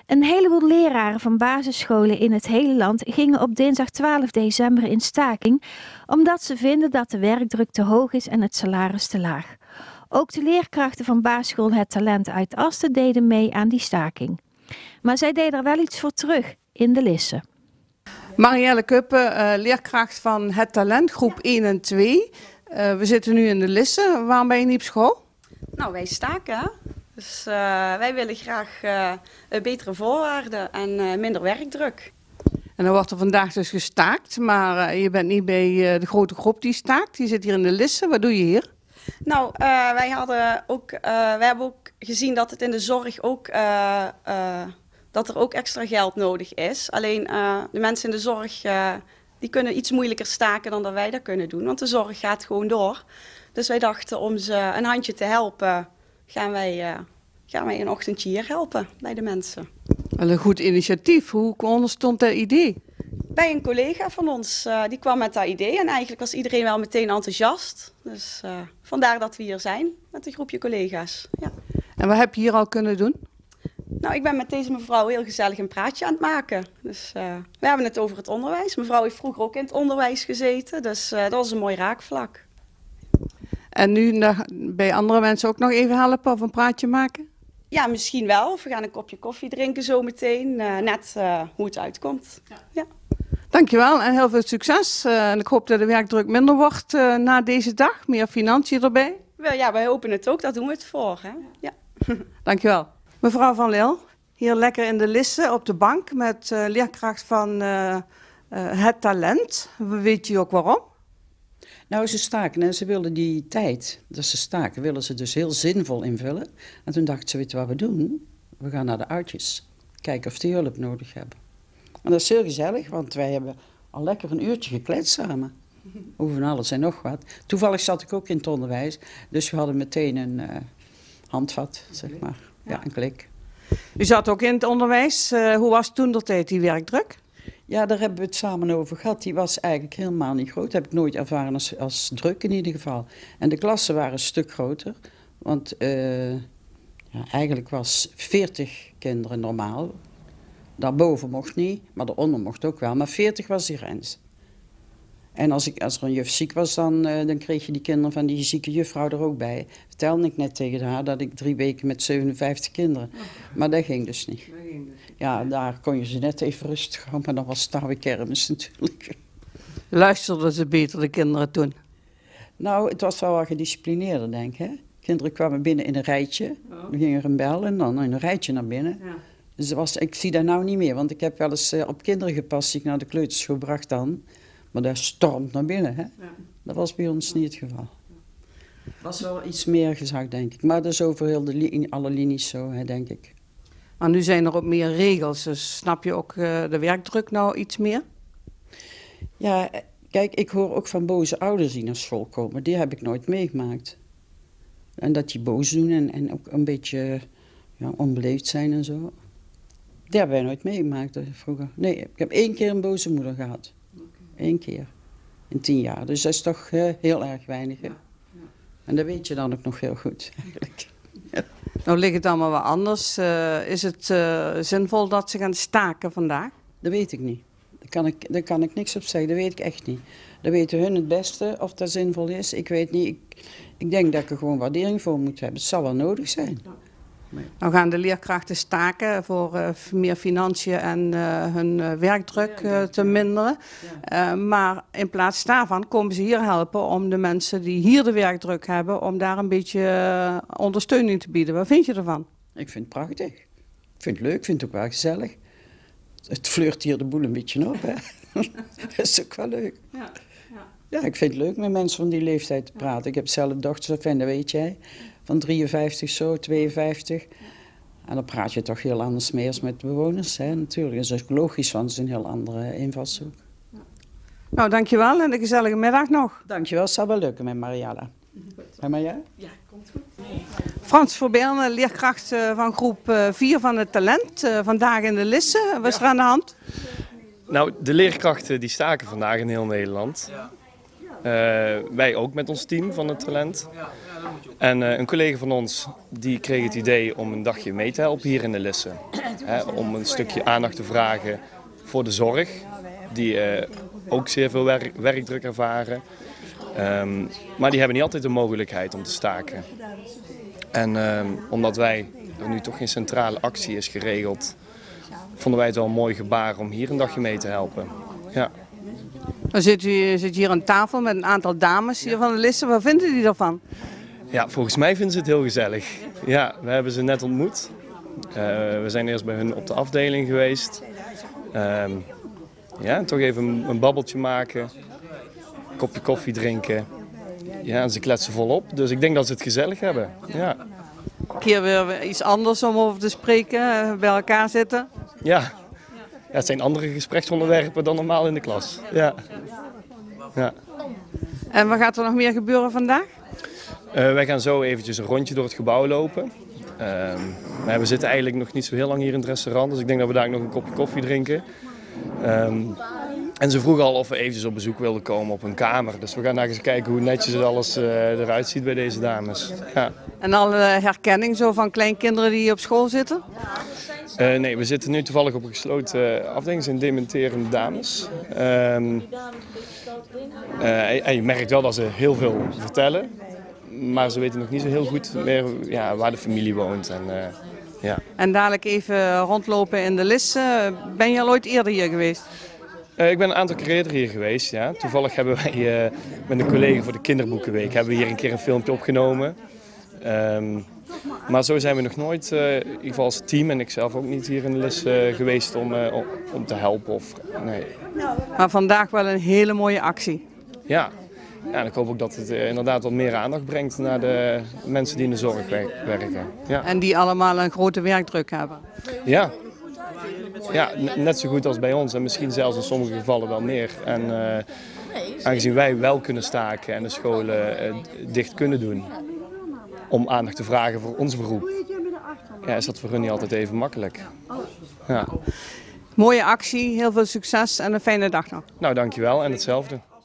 Een heleboel leraren van basisscholen in het hele land gingen op dinsdag 12 december in staking, omdat ze vinden dat de werkdruk te hoog is en het salaris te laag. Ook de leerkrachten van basisschool Het Talent uit Asten deden mee aan die staking. Maar zij deden er wel iets voor terug in de Lisse. Marielle Kuppen, leerkracht van Het Talent, groep 1 en 2. We zitten nu in de Lisse. Waarom ben je niet op school? Nou, wij staken, hè? Dus wij willen graag betere voorwaarden en minder werkdruk. En dan wordt er vandaag dus gestaakt, maar je bent niet bij de grote groep die staakt. Je zit hier in de Lisse. Wat doe je hier? Nou, wij hebben ook gezien dat het in de zorg ook, dat er ook extra geld nodig is. Alleen de mensen in de zorg die kunnen iets moeilijker staken dan dat wij dat kunnen doen. Want de zorg gaat gewoon door. Dus wij dachten om ze een handje te helpen, gaan wij een ochtendje hier helpen bij de mensen. Wel een goed initiatief. Hoe ontstond dat idee? Bij een collega van ons, die kwam met dat idee en eigenlijk was iedereen wel meteen enthousiast. Dus vandaar dat we hier zijn met een groepje collega's. Ja. En wat heb je hier al kunnen doen? Nou, ik ben met deze mevrouw heel gezellig een praatje aan het maken. Dus we hebben het over het onderwijs. Mevrouw heeft vroeger ook in het onderwijs gezeten, dus dat was een mooi raakvlak. En nu bij andere mensen ook nog even helpen of een praatje maken? Ja, misschien wel. Of we gaan een kopje koffie drinken zo meteen. Net hoe het uitkomt. Ja. Dankjewel en heel veel succes. En ik hoop dat de werkdruk minder wordt na deze dag. Meer financiën erbij. Ja, wij hopen het ook. Daar doen we het voor. Hè? Ja. Dankjewel. Mevrouw Van Leel, hier lekker in de Lisse op de bank met leerkracht van Het Talent. Weet je ook waarom? Nou, ze staken en ze wilden die tijd dat ze staken, willen ze dus heel zinvol invullen. En toen dachten ze, weet je wat we doen? We gaan naar de oudjes, kijken of die hulp nodig hebben. En dat is heel gezellig, want wij hebben al lekker een uurtje gekletst samen. Over van alles en nog wat. Toevallig zat ik ook in het onderwijs, dus we hadden meteen een handvat, zeg maar. Ja, een klik. U zat ook in het onderwijs. Hoe was toen de tijd die werkdruk? Ja, daar hebben we het samen over gehad. Die was eigenlijk helemaal niet groot. Dat heb ik nooit ervaren als druk in ieder geval. En de klassen waren een stuk groter. Want eigenlijk was 40 kinderen normaal. Daarboven mocht niet, maar daaronder mocht ook wel. Maar 40 was die grens. En als er een juf ziek was, dan kreeg je die kinderen van die zieke juffrouw er ook bij. Vertelde ik net tegen haar dat ik 3 weken met 57 kinderen. Maar dat ging dus niet. Ja, daar kon je ze net even rustig houden, maar dan was het daar weer kermis natuurlijk. Luisterden ze beter, de kinderen, toen? Nou, het was wel wat gedisciplineerder, denk ik. Hè? Kinderen kwamen binnen in een rijtje. Dan ging er een bel en dan in een rijtje naar binnen. Ja. Dus ik zie dat nou niet meer, want ik heb wel eens op kinderen gepast die ik naar de kleuterschool bracht dan. Maar dat stormt naar binnen, hè? Ja. Dat was bij ons niet het geval. Het was wel iets meer gezag, denk ik. Maar dat is over heel alle linies zo, hè, denk ik. Maar nu zijn er ook meer regels, dus snap je ook de werkdruk nou iets meer? Ja, kijk, ik hoor ook van boze ouders die naar school komen. Die heb ik nooit meegemaakt. En dat die boos doen en ook een beetje onbeleefd zijn en zo. Die hebben wij nooit meegemaakt vroeger. Nee, ik heb 1 keer een boze moeder gehad. 1 keer. In 10 jaar. Dus dat is toch heel erg weinig. Hè? Ja. Ja. En dat weet je dan ook nog heel goed, eigenlijk. Ja. Nou ligt het allemaal wat anders. Is het zinvol dat ze gaan staken vandaag? Dat weet ik niet. Daar kan ik niks op zeggen. Dat weet ik echt niet. Dat weten hun het beste of dat zinvol is. Ik weet niet. Ik denk dat ik er gewoon waardering voor moet hebben. Het zal wel nodig zijn. Ja. Nou gaan de leerkrachten staken voor meer financiën en hun werkdruk te minderen. Ja. Maar in plaats daarvan komen ze hier helpen om de mensen die hier de werkdruk hebben, om daar een beetje ondersteuning te bieden. Wat vind je ervan? Ik vind het prachtig. Ik vind het leuk, ik vind het ook wel gezellig. Het flirt hier de boel een beetje op, hè. Dat is ook wel leuk. Ja. Ja, ik vind het leuk met mensen van die leeftijd te praten. Ik heb zelf dochters, dat weet jij. Van 53 zo, 52. En dan praat je toch heel anders mee als met de bewoners, hè, natuurlijk. Dat is ook logisch, want het is een heel andere invalshoek. Ja. Nou, dankjewel en een gezellige middag nog. Dankjewel, het zal wel lukken met Mariella. En maar jij? Ja, komt goed. Frans Verbeerne, leerkracht van groep 4 van Het Talent. Vandaag in de Lisse. Wat is er aan de hand? Nou, de leerkrachten die staken vandaag in heel Nederland. Wij ook met ons team van het talent. En een collega van ons die kreeg het idee om een dagje mee te helpen hier in de Lisse. Om een stukje aandacht te vragen voor de zorg, die ook zeer veel werkdruk ervaren. Maar die hebben niet altijd de mogelijkheid om te staken. En omdat er nu toch geen centrale actie is geregeld, vonden wij het wel een mooi gebaar om hier een dagje mee te helpen. Ja. Dan zit hier aan tafel met een aantal dames hier van de Lisse. Wat vinden die ervan? Ja, volgens mij vinden ze het heel gezellig. Ja, we hebben ze net ontmoet. We zijn eerst bij hun op de afdeling geweest. Ja, toch even een babbeltje maken, een kopje koffie drinken. Ja, en ze kletsen volop, dus ik denk dat ze het gezellig hebben. Ja. Een keer weer iets anders om over te spreken, bij elkaar zitten. Ja, het zijn andere gespreksonderwerpen dan normaal in de klas. Ja. Ja. En wat gaat er nog meer gebeuren vandaag? Wij gaan zo eventjes een rondje door het gebouw lopen. Maar we zitten eigenlijk nog niet zo heel lang hier in het restaurant, dus ik denk dat we daar nog een kopje koffie drinken. En ze vroegen al of we eventjes op bezoek wilden komen op hun kamer. Dus we gaan daar eens kijken hoe netjes het alles eruit ziet bij deze dames. Ja. En alle herkenning zo van kleinkinderen die op school zitten? Nee, we zitten nu toevallig op een gesloten afdeling. Het zijn dementerende dames. En je merkt wel dat ze heel veel vertellen. Maar ze weten nog niet zo heel goed meer waar de familie woont. Ja. En dadelijk even rondlopen in de Lisse. Ben je al ooit eerder hier geweest? Ik ben een aantal keer eerder hier geweest. Ja. Toevallig hebben wij met een collega voor de Kinderboekenweek hebben we hier een keer een filmpje opgenomen. Maar zo zijn we nog nooit, in ieder geval als team en ik zelf ook niet hier in de Lisse geweest om te helpen. Nee. Maar vandaag wel een hele mooie actie. Ja. Ja, en ik hoop ook dat het inderdaad wat meer aandacht brengt naar de mensen die in de zorg werken. Ja. En die allemaal een grote werkdruk hebben. Ja. Ja, net zo goed als bij ons en misschien zelfs in sommige gevallen wel meer. En aangezien wij wel kunnen staken en de scholen dicht kunnen doen om aandacht te vragen voor ons beroep, is dat voor hun niet altijd even makkelijk. Ja. Mooie actie, heel veel succes en een fijne dag nog. Nou, dankjewel en hetzelfde.